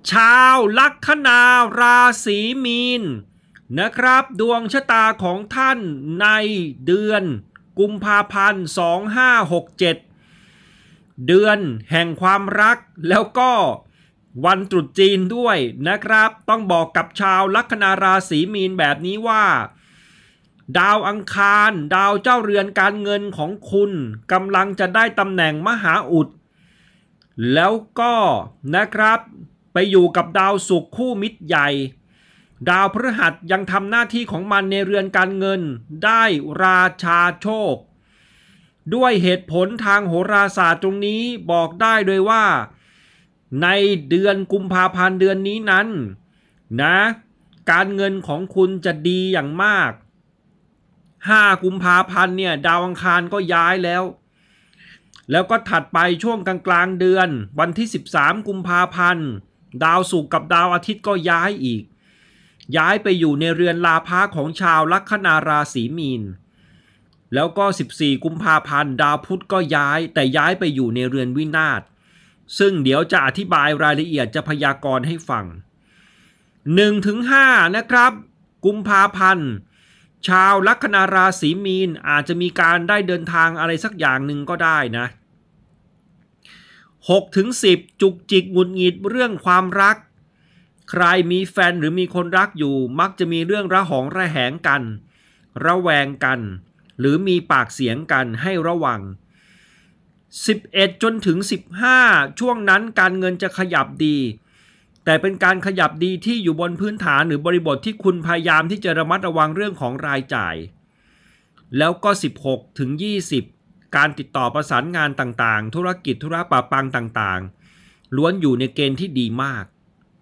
ชาวลัคนาราศีมีนนะครับดวงชะตาของท่านในเดือนกุมภาพันธ์2567เดือนแห่งความรักแล้วก็วันตรุษจีนด้วยนะครับต้องบอกกับชาวลัคนาราศีมีนแบบนี้ว่าดาวอังคารดาวเจ้าเรือนการเงินของคุณกำลังจะได้ตำแหน่งมหาอุดแล้วก็นะครับไปอยู่กับดาวศุกร์คู่มิตรใหญ่ดาวพฤหัสยังทำหน้าที่ของมันในเรือนการเงินได้ราชาโชคด้วยเหตุผลทางโหราศาสตร์ตรงนี้บอกได้เลยว่าในเดือนกุมภาพันธ์เดือนนี้นั้นนะการเงินของคุณจะดีอย่างมาก5กุมภาพันธ์เนี่ยดาวอังคารก็ย้ายแล้วก็ถัดไปช่วงกลางเดือนวันที่13กุมภาพันธ์ดาวศุกร์กับดาวอาทิตย์ก็ย้ายอีกย้ายไปอยู่ในเรือนลาภะของชาวลัคนาราศีมีนแล้วก็14กุมภาพันธ์ดาวพุธก็ย้ายแต่ย้ายไปอยู่ในเรือนวินาศซึ่งเดี๋ยวจะอธิบายรายละเอียดจะพยากรณ์ให้ฟัง 1-5 นะครับกุมภาพันธ์ชาวลัคนาราศีมีนอาจจะมีการได้เดินทางอะไรสักอย่างหนึ่งก็ได้นะ6-10จุกจิกหงุดหงิดเรื่องความรักใครมีแฟนหรือมีคนรักอยู่มักจะมีเรื่องระหองระแหงกันระแวงกันหรือมีปากเสียงกันให้ระวัง11จนถึง15ช่วงนั้นการเงินจะขยับดีแต่เป็นการขยับดีที่อยู่บนพื้นฐานหรือบริบทที่คุณพยายามที่จะระมัดระวังเรื่องของรายจ่ายแล้วก็16ถึง20การติดต่อประสานงานต่างๆธุรกิจธุระปะปังต่างๆล้วนอยู่ในเกณฑ์ที่ดีมาก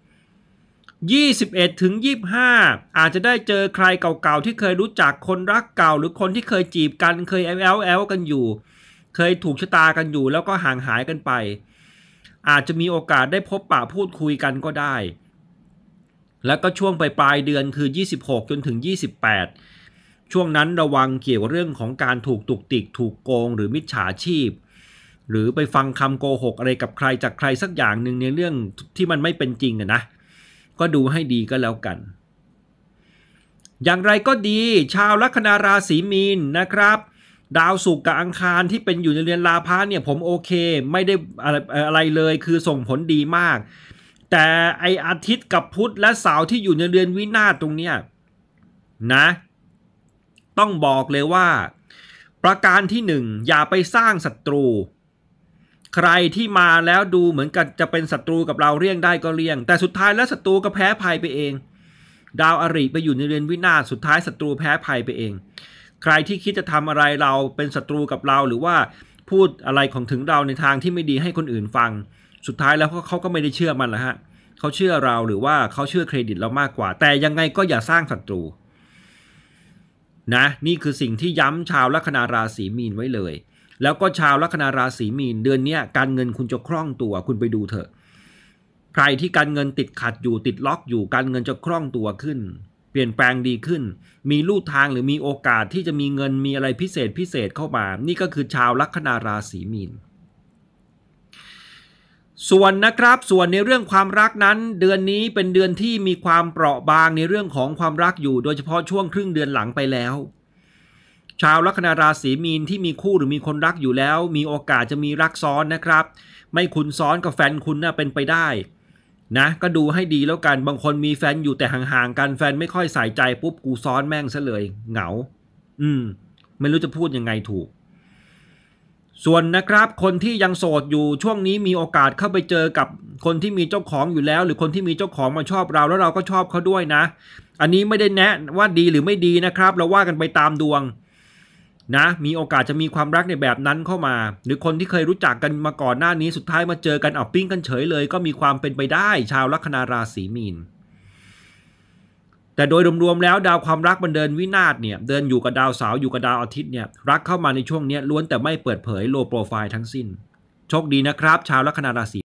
21ถึง25อาจจะได้เจอใครเก่าๆที่เคยรู้จักคนรักเก่าหรือคนที่เคยจีบกันเคยแอลกันอยู่เคยถูกชะตากันอยู่แล้วก็ห่างหายกันไปอาจจะมีโอกาสได้พบปะพูดคุยกันก็ได้แล้วก็ช่วงปลายเดือนคือ26จนถึง28ช่วงนั้นระวังเกี่ยวกับเรื่องของการถูกตุกติกถูกโกงหรือมิจฉาชีพหรือไปฟังคำโกหกอะไรกับใครจากใครสักอย่างหนึ่งในเรื่องที่มันไม่เป็นจริงนะก็ดูให้ดีก็แล้วกันอย่างไรก็ดีชาวลัคนาราศีมีนนะครับดาวศุกร์กับอังคารที่เป็นอยู่ในเรือนลาภะเนี่ยผมโอเคไม่ได้อะไรเลยคือส่งผลดีมากแต่ไออาทิตย์กับพุธและเสาร์ที่อยู่ในเรือนวินาศตรงเนี้ยนะต้องบอกเลยว่าประการที่1อย่าไปสร้างศัตรูใครที่มาแล้วดูเหมือนกันจะเป็นศัตรูกับเราเลี่ยงได้ก็เลี่ยงแต่สุดท้ายแล้วศัตรูก็แพ้ภัยไปเองดาวอริไปอยู่ในเรือนวินาศสุดท้ายศัตรูแพ้ภัยไปเองใครที่คิดจะทำอะไรเราเป็นศัตรูกับเราหรือว่าพูดอะไรของถึงเราในทางที่ไม่ดีให้คนอื่นฟังสุดท้ายแล้วเขาก็ไม่ได้เชื่อมันละฮะเขาเชื่อเราหรือว่าเขาเชื่อเครดิตเรามากกว่าแต่ยังไงก็อย่าสร้างศัตรูนะนี่คือสิ่งที่ย้ำชาวลัคนาราศีมีนไว้เลยแล้วก็ชาวลัคนาราศีมีนเดือนนี้การเงินคุณจะคล่องตัวคุณไปดูเถอะใครที่การเงินติดขัดอยู่ติดล็อกอยู่การเงินจะคล่องตัวขึ้นเปลี่ยนแปลงดีขึ้นมีลู่ทางหรือมีโอกาสที่จะมีเงินมีอะไรพิเศษเข้ามานี่ก็คือชาวลัคนาราศีมีนส่วนในเรื่องความรักนั้นเดือนนี้เป็นเดือนที่มีความเปราะบางในเรื่องของความรักอยู่โดยเฉพาะช่วงครึ่งเดือนหลังไปแล้วชาวลัคนาราศีมีนที่มีคู่หรือมีคนรักอยู่แล้วมีโอกาสจะมีรักซ้อนนะครับไม่คุณซ้อนกับแฟนคุณเป็นไปได้นะก็ดูให้ดีแล้วกันบางคนมีแฟนอยู่แต่ห่างๆกันแฟนไม่ค่อยใส่ใจปุ๊บกูซ้อนแม่งซะเลยเหงาไม่รู้จะพูดยังไงถูกส่วนนะครับคนที่ยังโสดอยู่ช่วงนี้มีโอกาสเข้าไปเจอกับคนที่มีเจ้าของอยู่แล้วหรือคนที่มีเจ้าของมาชอบเราแล้วเราก็ชอบเขาด้วยนะอันนี้ไม่ได้แนะว่าดีหรือไม่ดีนะครับเราว่ากันไปตามดวงนะมีโอกาสจะมีความรักในแบบนั้นเข้ามาหรือคนที่เคยรู้จักกันมาก่อนหน้านี้สุดท้ายมาเจอกันเอาปิ้งกันเฉยเลยก็มีความเป็นไปได้ชาวลัคนาราศีมีนแต่โดยรวมๆแล้วดาวความรักมันเดินวินาศเนี่ยเดินอยู่กับดาวเสาร์อยู่กับดาวอาทิตย์เนี่ยรักเข้ามาในช่วงนี้ล้วนแต่ไม่เปิดเผยโลโปรไฟล์ทั้งสิ้นโชคดีนะครับชาวลัคนาราศี